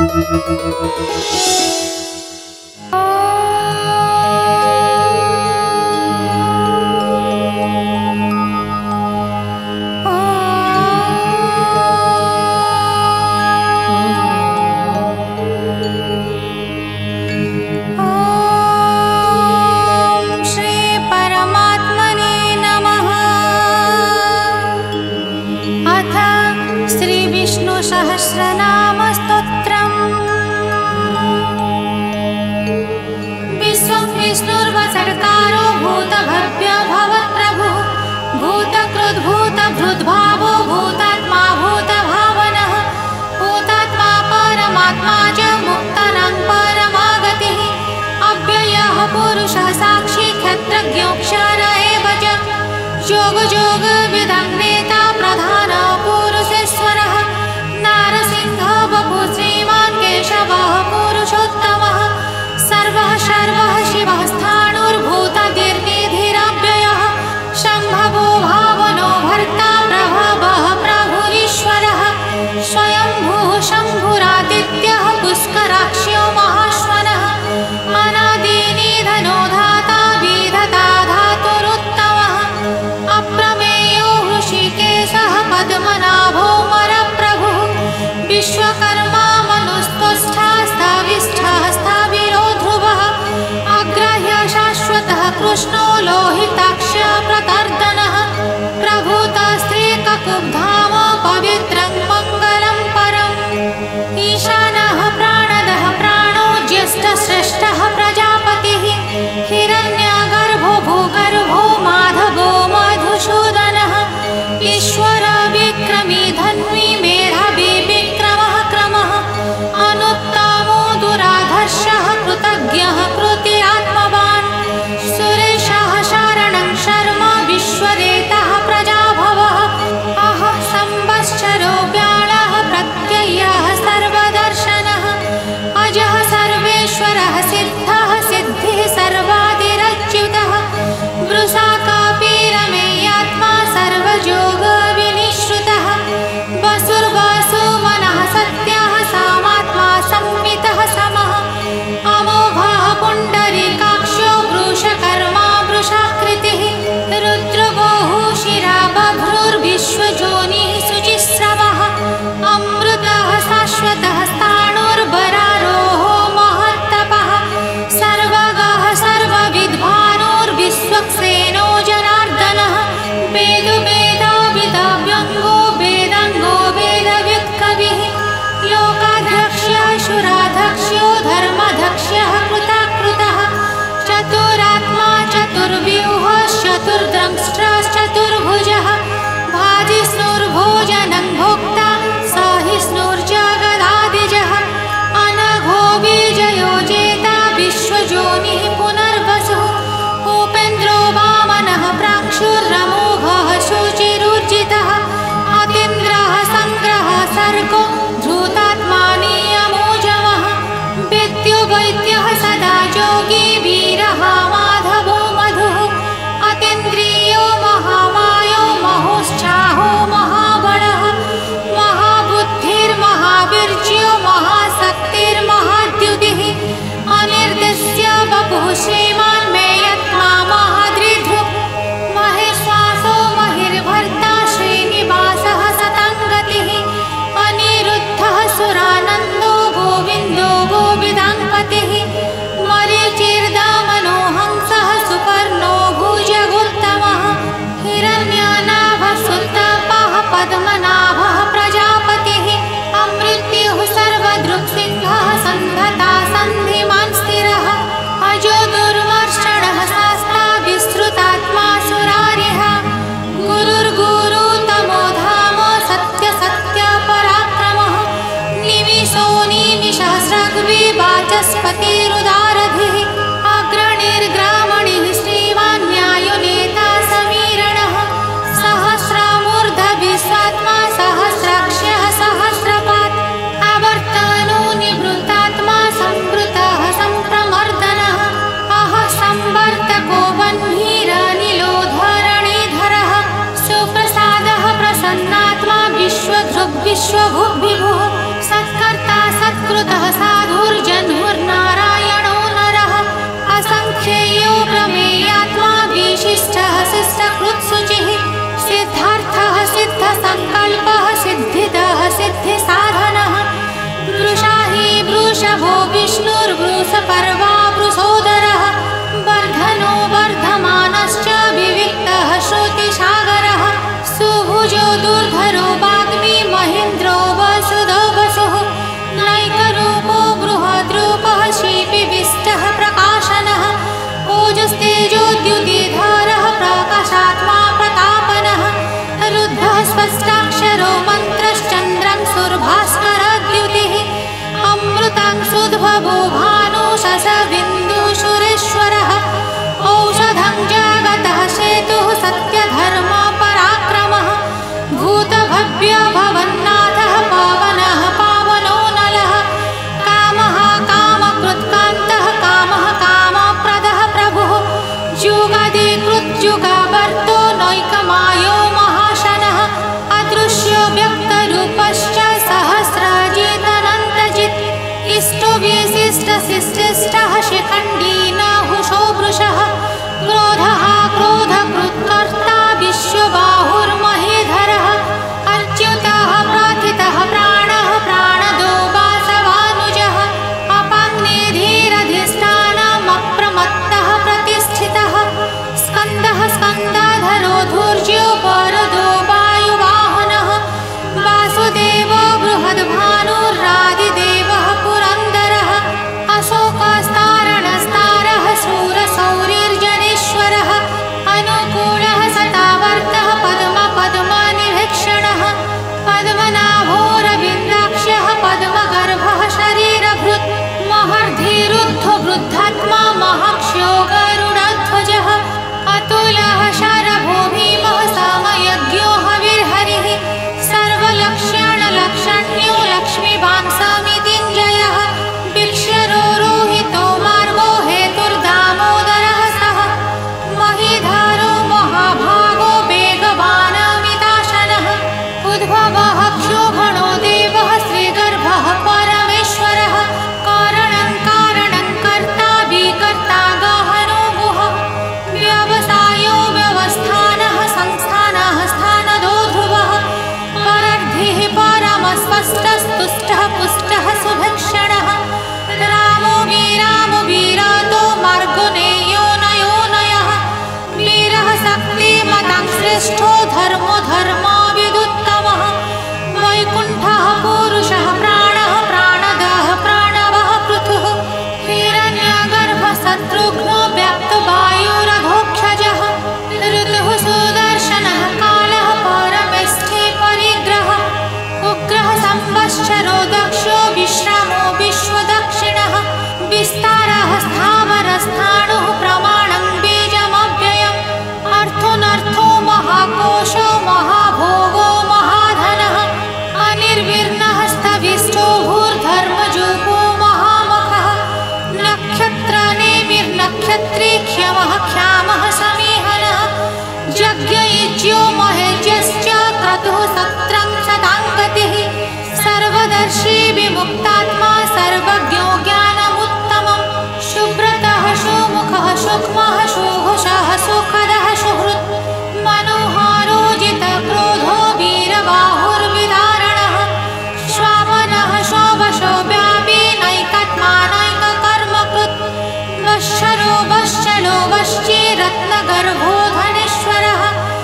विश्वभुग्विभुः सत्कर्ता सत्कृतः विशिष्टशिष्टिष्टः शिखण्डी नाहुषो वृषः क्रोधः क्रोधकृत्कर्ता विश्वबाहुर्महीधरः अच्युतः प्राथितः प्राणः प्राणदो वासवानुजः अपाग्ने धीरधिष्ठानमप्रमत्तः प्रतिष्ठितः स्कन्दः स्कन्धाधरो धूर्जो वरदो वायुवाहनः वासुदेवो बृहद्भानुरादिदेवः पुरन्दरः अशोकस्तारणस्तारः शूरशौर्यर्जनेश्वरः अनुकूलः सतावर्तः पद्मपद्मनिभीक्षणः पद्मनाभोरविन्दाक्षः पद्मगर्भः शरीरभृत् महर्धिरुद्धो वृद्धात्मा महाक्ष्यो गरुडध्वजः अतुलः शरभो भीमः समयज्ञो हविर्हरिः सर्वलक्ष्याणलक्षण्यो लक्ष्मीवान् समितिञ्जयः भिक्षरोहितो मार्गो हेतुर्दामोदरः सः महीधरो महाभागो वेगवानमिताशनः उद्भवः क्षोभणो देवः श्रीगर्भः परमेश्वरः कारणं कर्ता विकर्ता गहनो गुहः व्यवसायो व्यवस्थानः संस्थानः स्थानदो ध्रुवः परर्धिः परमस्पष्टस्तुष्टः पुष्टः सुभक्षणः रामो वीरातो मार्गोनेयो नयोनयः वीरः शक्तिमतां श्रेष्ठो धर्मो धर्माविदुत्तमः वैकुण्ठः पुरुषः प्राणः प्राणदः प्रणवः पृथुः हिरण्यगर्भः शत्रुघ्नो व्याप्तवायुरधोक्षजः ऋतुः सुदर्शनः कालः परमेष्ठी परिग्रहः उग्रः संवत्सरो दक्षो विश्रामो विश्वदक्षिणः विस्तारः स्थावरस्थाणुः प्रमाणं बीजमव्ययम् अर्थोऽनर्थो महाकोशो महाभोगो महाधनः अनिर्विण्णः स्थविष्ठो भूर्धर्मजूपो महामखः नक्षत्रनेमिर्नक्षत्री क्षमः क्षामः समीहनः यज्ञयुज्यो महेज्यश्च क्रतुः सत्रं शताङ्गतिः सर्वदर्शी विमुक्तात्मा सर्वज्ञो ज्ञानमुत्तमं सुब्रतः सुमुखः सूक्ष्मः सुघोषः सुखदः सुहृत् मनोहारो जितक्रोधो वीरबाहुर्विदारणः श्वामनः शोभशो व्यापी नैकात्मा नैककर्मकृत् वश्चरो वश्चलो वश्ची रत्नगर्भो धनेश्वरः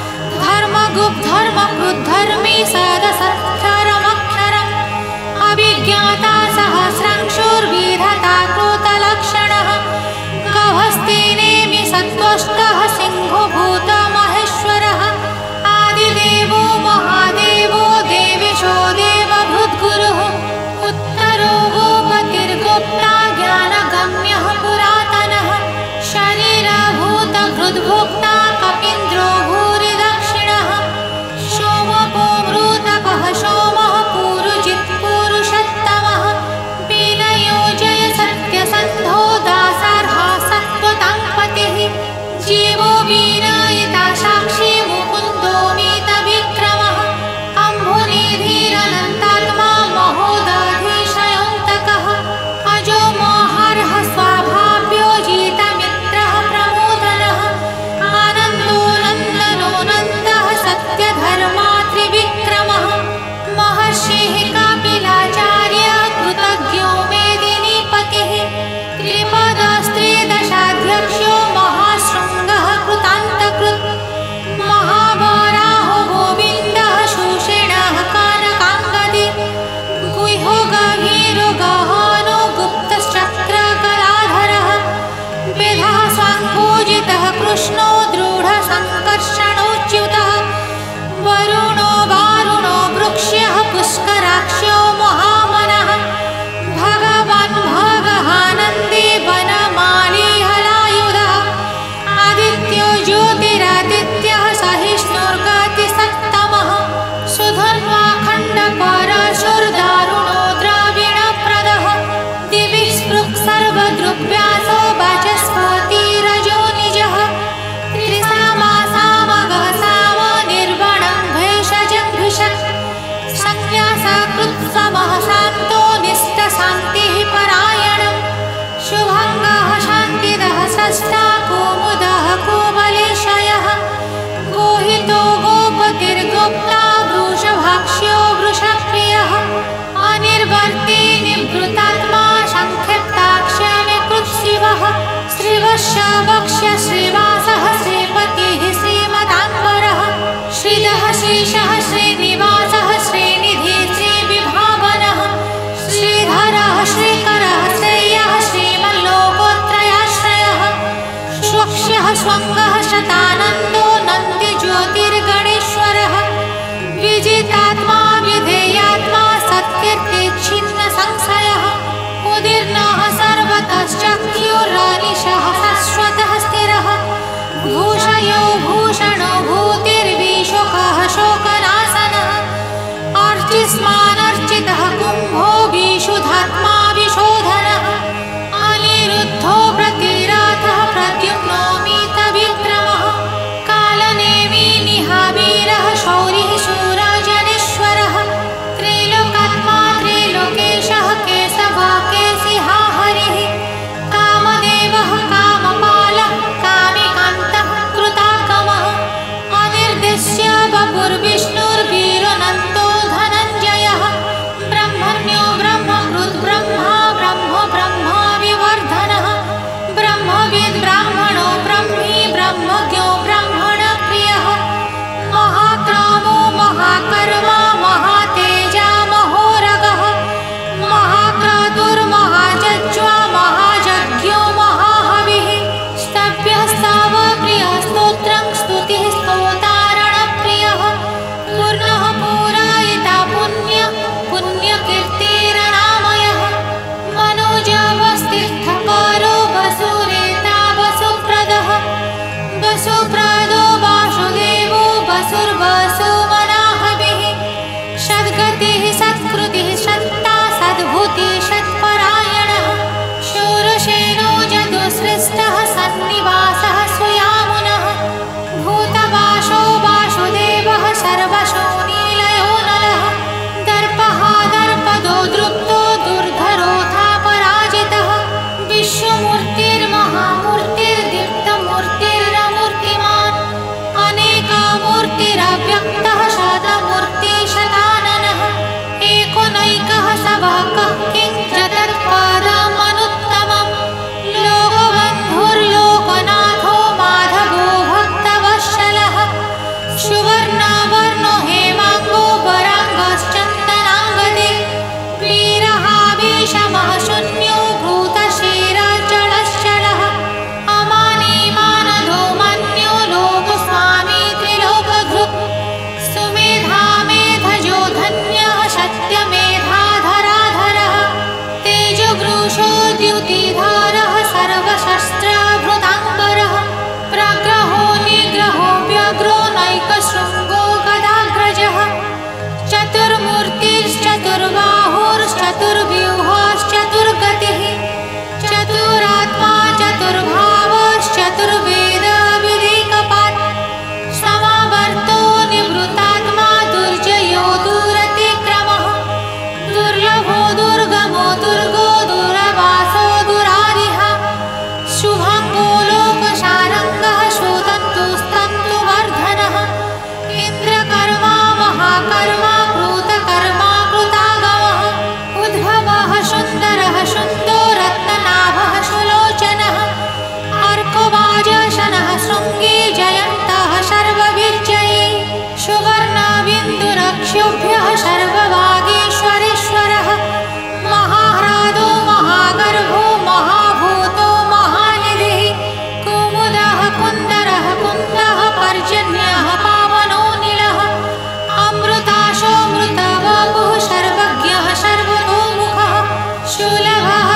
धर्मगुप्धर्मकृद्धर्मी सदसत्क्षरमक्षरम् अभिज्ञाता सहस्रांशुर्विधता कृतलक्षणः गभस्तिनेमि सत्त्वष्टः सिंहो भूतमहेश्वरः आदिदेवो महादेवो देवेशो देवभूद्गुरुः उत्तरो गोपतिर्गुप्ता ज्ञानगम्यः पुरातनः शरीरभूतहृद्भुक्ता कपीन्द्रो भूरिदक्षिणः सोमपो मृतकः सोमः पुरुजित् पुरुषोत्तमः विनयो जय सत्यसन्धो दासार्हा सत्त्वताङ्पतिः जीवो वीरयिता साक्षी मुकुन्दो मीतविक्रमः अम्भुनिधिरनन्तात्मा महोदधिशयोऽन्तकः अजो महार्ह स्वाभाव्यो जितमित्रः प्रमोदनः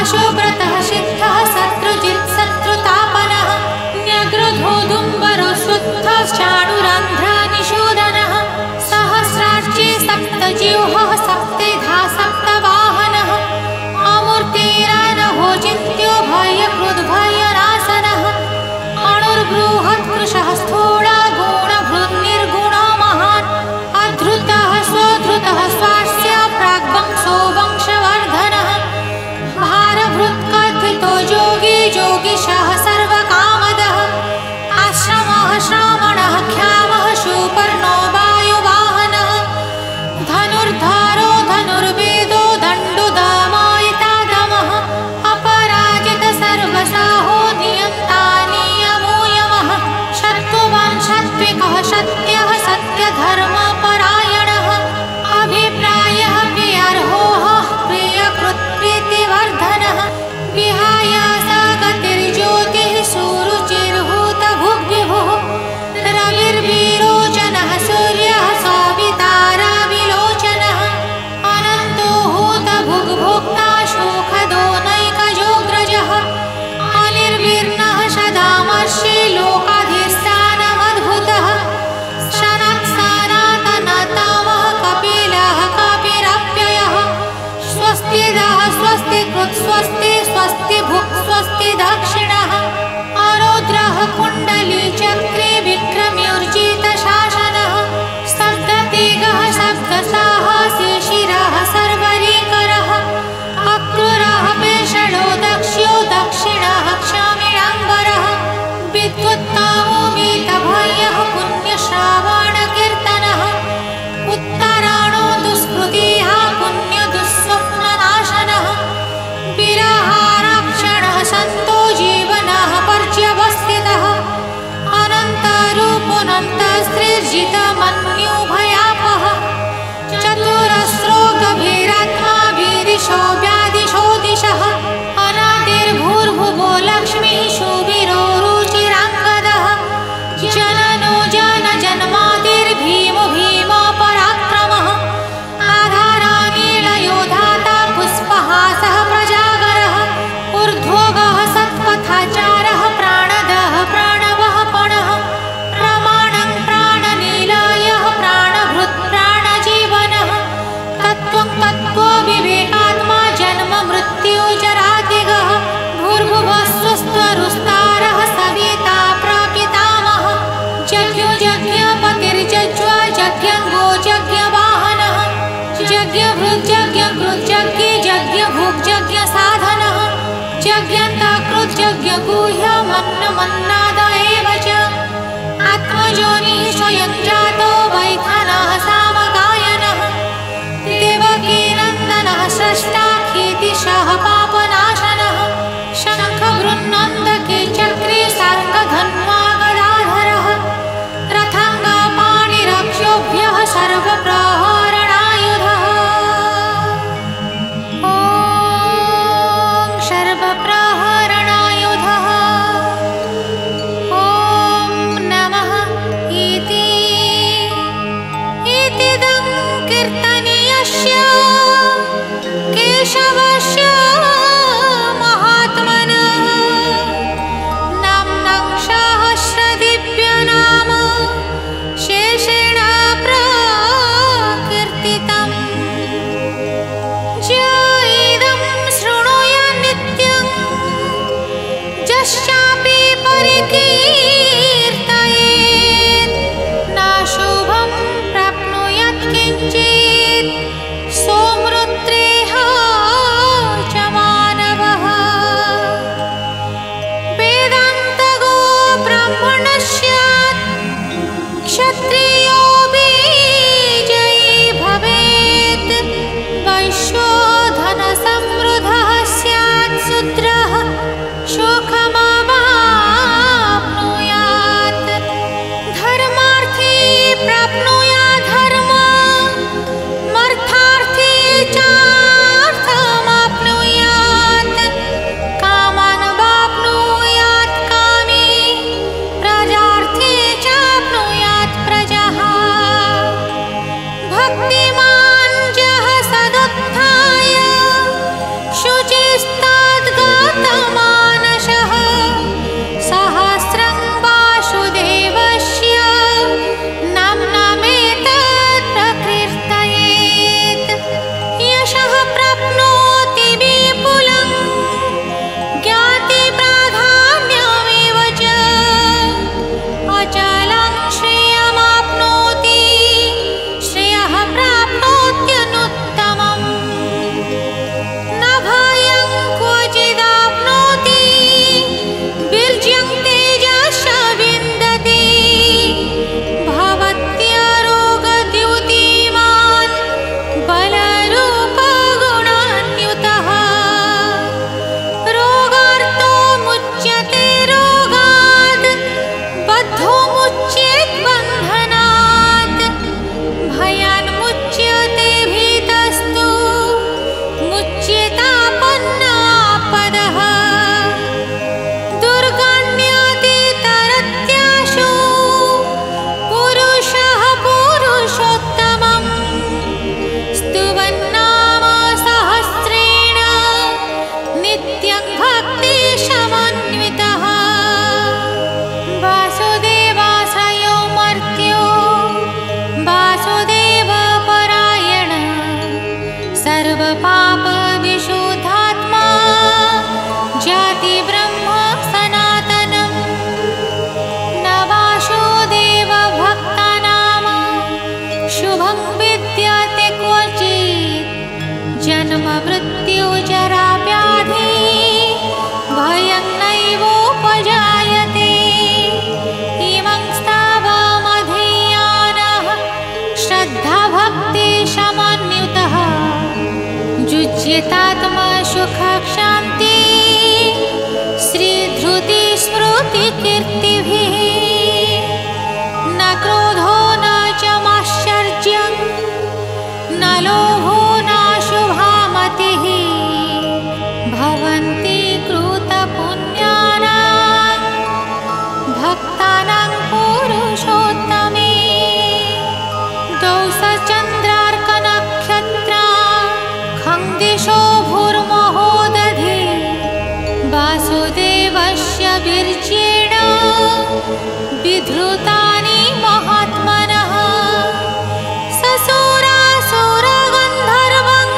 शुभ्रतः सिद्धः शत्रुजित् शत्रुतापनः न्यग्रधोदुम्बरो शुद्धश्चाणुरन्ध्रनिषूदनः सहस्रार्ची सप्तजिह्वः सप्तधा सप्तवाहनः अमूर्तिरानभो चिन्त्यो भयकृद्भयनाशनः अणुर्बृहत्कृशः स्थूला गुणभृन्निर्गुणो महान् अधृतः स्वधृतः स्वास्य प्राग्वंशो वंशवर्धनः भारभृत्कथितो योगी योगीशः सर्वकामदः आश्रमः श्रावणः ख्यामः सुपर्णो वायुवाहनः धनुर्धारो धनुर्वेदो दण्डुदमयितादमः अपराजित सर्वसाहो नियन्ता नियमो यमः शत्रुवान् सात्विकः सत्यः सत्यधर्मपरायणः अभिप्रायः प्रियार्होः प्रियकृत्प्रीतिवर्धनः विहायासा गतिर्ज्योतिः सुरुचिर्हूतभुग्विभुः रविर्विरोचनः सूर्यः सवितारविलोचनः अनन्तो हूतभुग्भोक्ता सुखदो नैकयोग्रजः अनिर्विर्णः सदामर्षि लोकाधिष्ठानमद्भुतः सनत्सनातनतमः कपिलः कपिरप्ययः स्वस्तिदः स्वस्तिकृत् स्वस्ति स्वस्ति भुक् स्वस्ति दक्षिणः अरौद्रः कुण्डली चक्रे विक्रम्योर्जितशासनः शब्दतेगः शब्दसाहसी शिरः सर्वरीकरः अक्रूरः पेषणो दक्ष्यो दक्षिणः क्षामिणाम्बरः विद्वत्तमो मीतभयः पुण्यश्रावणकीर्तनः उत्तराणो दुष्कृतिः पुण्यदुःस्वप्ननाशनः विरहारक्षणः सन्तो जीवनः पर्यवस्थितः अनन्तरूपोऽनन्तस्त्रिर्जितमन्युभयापः चतुरस्रो गभीरात्मा वीरिशो व्याधिशो दिशः अनादिर्भूर्भुवो लक्ष्मीः सुवीरो रुचिराङ्गदः जननो जनजन्मादिर्भीमो भीमो पराक्रमः आधारानीलयो धाता पुष्पहासः प्रजागरः ऊर्ध्वोगः सत्पथाचारः प्राणदः प्राणवः पणः प्रमाणं प्राणनिलयः प्राणभृत् प्राणजीवनः तत्त्वं तत्त्वविवेकात्मा जन्म मृत्युजरादिगः भूर्भुवस्वस्त्वरुस्तारः सविता प्रपितामहः जज्ञो जज्ञपतिर्जज्वा जज्ञङ्गो जज्ञवाहनः जज्ञभृज्जज्ञकृज्जज्ञे जज्ञभुग्जज्ञसाधनः जज्ञन्तकृज्जज्ञगुह्यमन्नमन्नाद एव च आत्मजोनिः स्वयं जातो वैखनः सामगायनः देवकीनन्दनः स्रष्टा कीर्तिशः पापनाशनः शङ्खबृन्नन्दके चक्रे सार्ङ्गधन्वा गदाधरः रथाङ्गपाणिरक्षोभ्यः सर्वप्रहरणायुधः विधृतानि महात्मनः ससुरासुरगन्धर्वं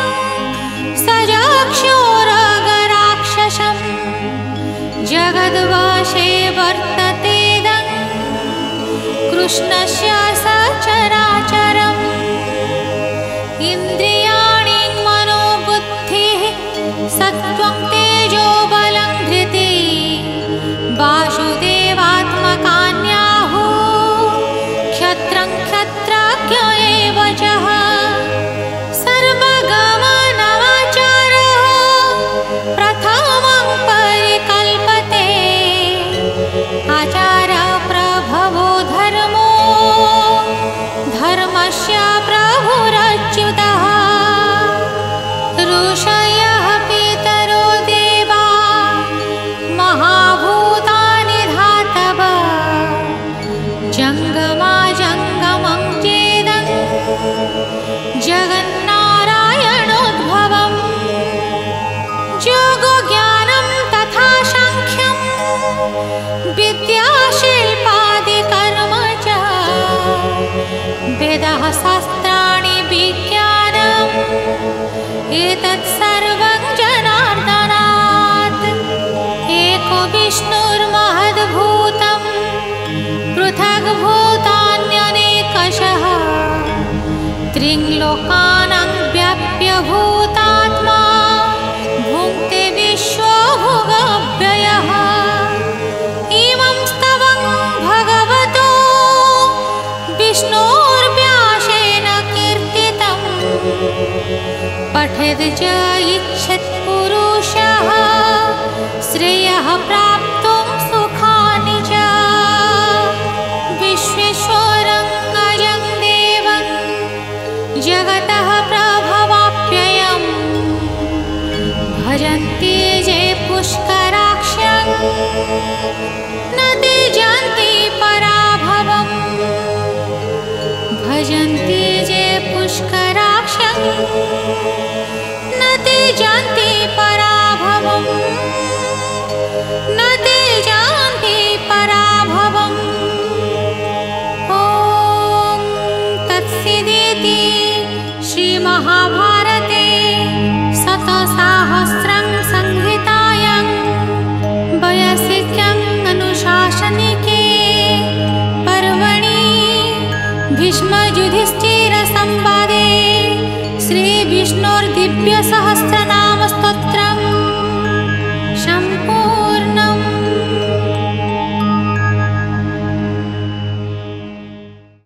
सजक्षोरगराक्षसं जगद्वशे वर्ततेदं कृष्णस्य सचराचरम् इन्द्रियाणि मनोबुद्धिः सत्त्वं तेजो बलं धृतिः वासुदेवात्मकान्याहुः क्षत्रं क्षत्रज्ञ एव चः सर्वगमनमाचारः प्रथमं परिकल्पते आचार्यप्रभवो धर्मो धर्मस्य प्रभुरच्युतः ऋषयः पितरो देवा महाभूतानि धातवः जङ्गमाजङ्गमं चेदं जगन्नारायणोद्भवम् योगज्ञानं तथा साङ्ख्यं विद्याशिल्पादिकर्म च वेदः शास्त्राणि विज्ञानम् एतत् सर्वं जनार्दनात् एको विष्णुर्महद्भूतं पृथग्भूतान्यनेकशः त्रिलोकानां व्याप्य भूतात्मा भुङ्क्ते विश्वभोगव्ययः इमं स्तवं भगवतो विष्णोर्व्यासेन कीर्तितम् पठेद् च इच्छेत् पुरुषः श्रेयः प्राप्तुं सुखानि च विश्वेश्वरं अजं देवं जगतः प्रभवाप्ययम् भजन्ति ये पुष्कराक्षं न ते जानन्ति पराभवम् भजन्ति ये पुष्कराक्षं न ते जानन्ति पराभवम् न ते जानन्ति पराभवम् ॐ तत्सदिति श्रीमहाभारते शतसाहस्रं संहितायां वैयासिक्याम् अनुशासनिके पर्वणि भीष्मयुधिष्ठिरसंवादे श्रीविष्णोर्दिव्यसहस्रनाम